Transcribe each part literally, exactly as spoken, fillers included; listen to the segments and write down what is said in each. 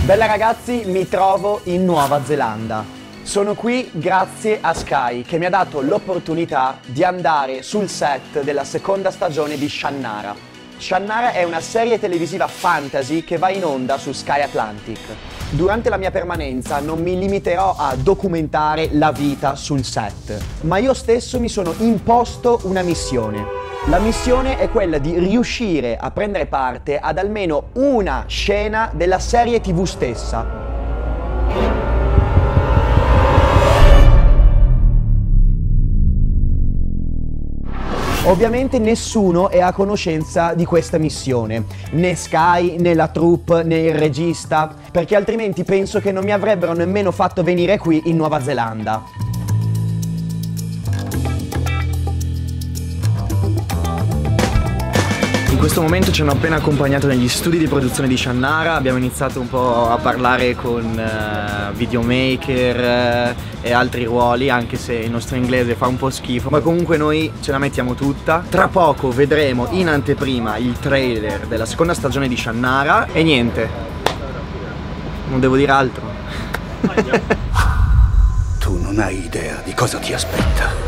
Bella ragazzi, mi trovo in Nuova Zelanda. Sono qui grazie a Sky che mi ha dato l'opportunità di andare sul set della seconda stagione di Shannara. Shannara è una serie televisiva fantasy che va in onda su Sky Atlantic. Durante la mia permanenza non mi limiterò a documentare la vita sul set, ma io stesso mi sono imposto una missione. La missione è quella di riuscire a prendere parte ad almeno una scena della serie tivù stessa. Ovviamente nessuno è a conoscenza di questa missione, né Sky, né la troupe, né il regista, perché altrimenti penso che non mi avrebbero nemmeno fatto venire qui in Nuova Zelanda. In questo momento ci hanno appena accompagnato negli studi di produzione di Shannara, abbiamo iniziato un po' a parlare con uh, videomaker uh, e altri ruoli, anche se il nostro inglese fa un po' schifo, ma comunque noi ce la mettiamo tutta. Tra poco vedremo in anteprima il trailer della seconda stagione di Shannara e niente, non devo dire altro. Tu non hai idea di cosa ti aspetta.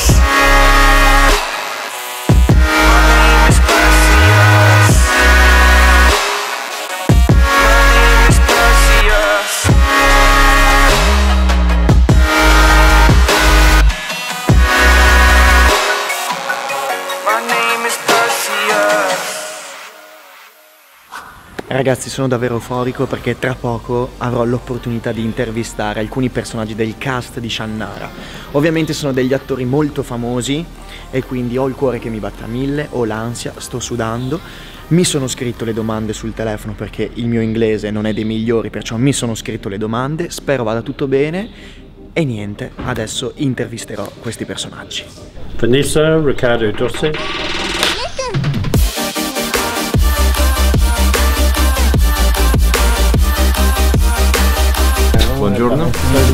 Ragazzi, sono davvero euforico perché tra poco avrò l'opportunità di intervistare alcuni personaggi del cast di Shannara. Ovviamente sono degli attori molto famosi e quindi ho il cuore che mi batte a mille, ho l'ansia, sto sudando. Mi sono scritto le domande sul telefono perché il mio inglese non è dei migliori, perciò mi sono scritto le domande, spero vada tutto bene e niente, adesso intervisterò questi personaggi. Vanessa, Riccardo Dossi. Buongiorno.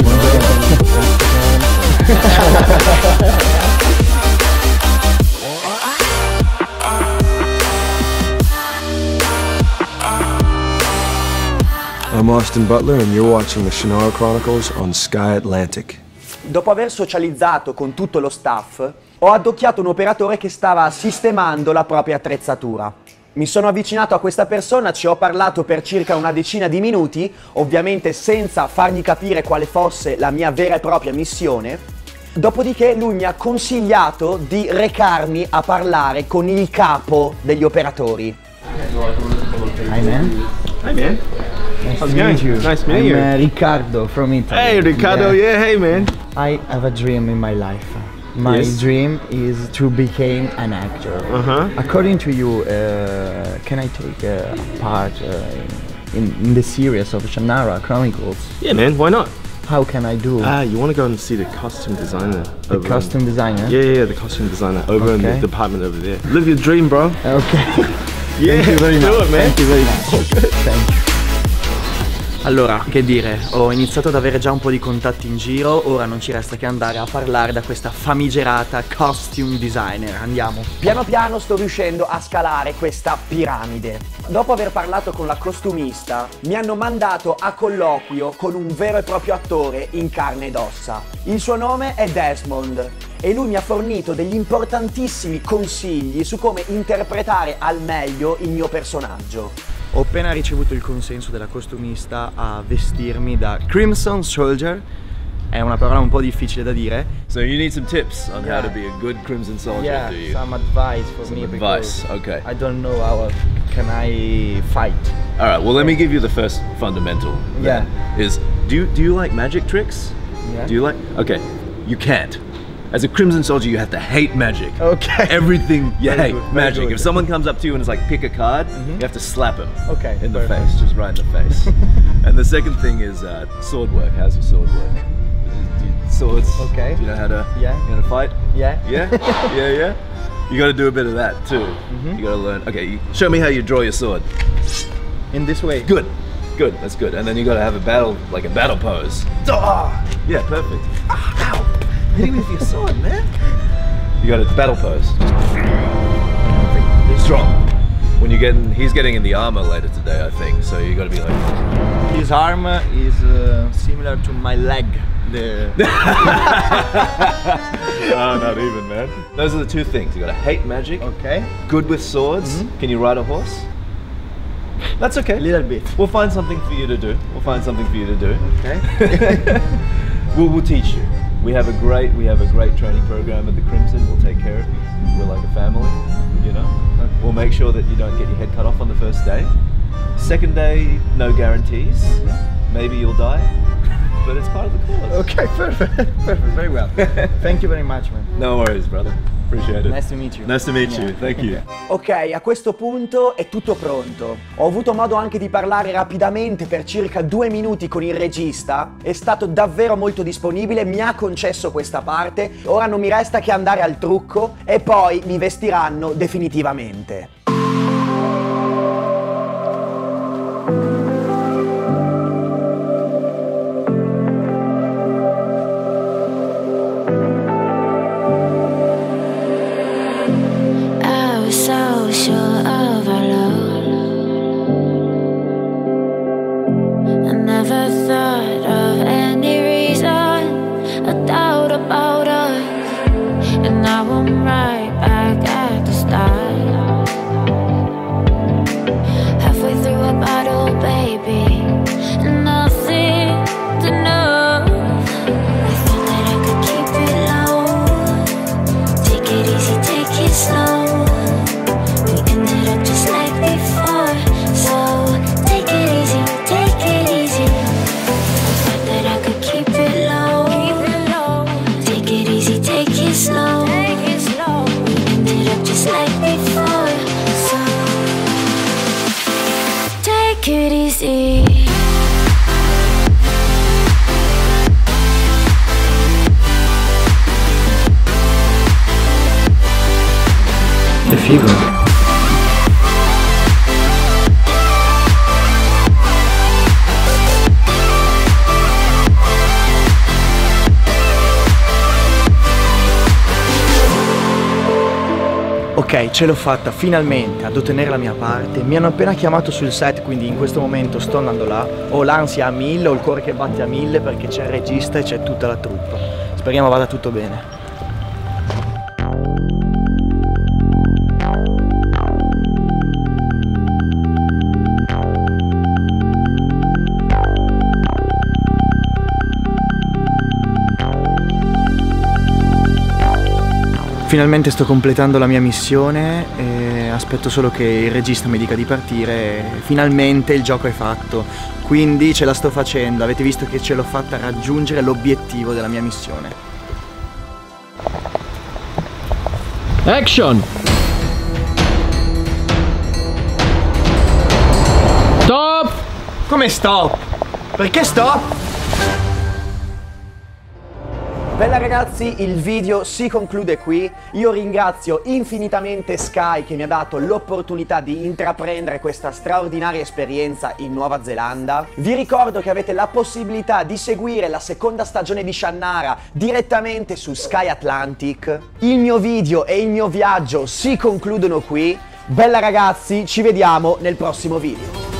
I'm Austin Butler and you're watching the Shannara Chronicles on Sky Atlantic. Dopo aver socializzato con tutto lo staff, ho addocchiato un operatore che stava sistemando la propria attrezzatura. Mi sono avvicinato a questa persona, ci ho parlato per circa una decina di minuti, ovviamente senza fargli capire quale fosse la mia vera e propria missione. Dopodiché lui mi ha consigliato di recarmi a parlare con il capo degli operatori. Hi man. Hey man. Nice How's to it meet going? you. Nice to meet I'm you. Uh, Riccardo from Italy. Hey Riccardo, yeah. yeah, hey man. I have a dream in my life. My Yes. dream is to become an actor. Uh-huh. According to you, uh, can I take a part uh, in, in the series of Shannara Chronicles? Yeah man, why not? How can I do? Ah, you want to go and see the costume designer. the over costume in, designer? Yeah, yeah, the costume designer over in the Okay. department over there. Live your dream, bro. Okay. Yeah, Thank you very do much. it, man. Thank you very much. Thank you. Allora, che dire, ho iniziato ad avere già un po' di contatti in giro, ora non ci resta che andare a parlare da questa famigerata costume designer, andiamo. Piano piano sto riuscendo a scalare questa piramide. Dopo aver parlato con la costumista, mi hanno mandato a colloquio con un vero e proprio attore in carne ed ossa. Il suo nome è Desmond e lui mi ha fornito degli importantissimi consigli su come interpretare al meglio il mio personaggio. Ho appena ricevuto il consenso della costumista a vestirmi da Crimson Soldier. È una parola un po' difficile da dire. So you need some tips on Yeah. how to be a good Crimson Soldier, Yeah, do you? some advice for Some me advice, because okay. I don't know how can I fight. All right, well let me give you the first fundamental. then, Yeah. Is do you, do you like magic tricks? Yeah. Do you like? Okay, you can't. As a Crimson Soldier, you have to hate magic. Okay. Everything you Very hate good, very magic. good. If someone comes up to you and is like, pick a card, you have to slap him. Okay, In the perfect. face, just right in the face. And the second thing is uh, sword work. How's your sword work? Do you- Swords. Okay. Do you know how to? Yeah. You know how to fight? Yeah. Yeah, yeah, yeah. You got to do a bit of that too. You got to learn. Okay, you, show me how you draw your sword. In this way. Good, good. That's good. And then you got to have a battle, like a battle pose. Ah, yeah, perfect. Ah, ow! Hit me with your sword, man. You got a battle pose. Strong. When you get in, he's getting in the armor later today, I think. So you got to be like. His arm is uh, similar to my leg. The Oh, not even, man. Those are the two things. You gotta hate magic. Okay. Good with swords. Mm-hmm. Can you ride a horse? That's okay. A little bit. We'll find something for you to do. We'll find something for you to do. Okay. we'll, we'll teach you. We have a great we have a great training program at the Crimson. We'll take care of you. We're like a family, you know. Okay. We'll make sure that you don't get your head cut off on the first day. Second day, no guarantees. Maybe you'll die, but it's part of the course. Okay, perfect. Perfect. Very well. Thank you very much, man. No worries, brother. Appreciate it. Nice to meet you. Nice to meet Yeah. you. Thank you. Ok, a questo punto è tutto pronto. Ho avuto modo anche di parlare rapidamente per circa due minuti con il regista, è stato davvero molto disponibile, mi ha concesso questa parte, ora non mi resta che andare al trucco e poi mi vestiranno definitivamente. So sure of our love, I never thought of any reason, a doubt about us, and now I'm right back at the start. Halfway through a bottle, baby, and nothing's enough. I thought that I could keep it low, take it easy, take it slow. Just like before, so take it easy, take it easy. Thought that I could keep it low, keep it low. Take it easy, take it slow, take it slow. We ended up just like before, so take it easy. Che figo. Ok, ce l'ho fatta finalmente ad ottenere la mia parte, mi hanno appena chiamato sul set, quindi in questo momento sto andando là, ho l'ansia a mille, ho il cuore che batte a mille perché c'è il regista e c'è tutta la troupe. Speriamo vada tutto bene. Finalmente sto completando la mia missione e aspetto solo che il regista mi dica di partire e finalmente il gioco è fatto, quindi ce la sto facendo, avete visto che ce l'ho fatta raggiungere l'obiettivo della mia missione. Action! Stop! Come stop? Perché stop? Bella ragazzi, il video si conclude qui. Io ringrazio infinitamente Sky che mi ha dato l'opportunità di intraprendere questa straordinaria esperienza in Nuova Zelanda. Vi ricordo che avete la possibilità di seguire la seconda stagione di Shannara direttamente su Sky Atlantic. Il mio video e il mio viaggio si concludono qui. Bella ragazzi, ci vediamo nel prossimo video.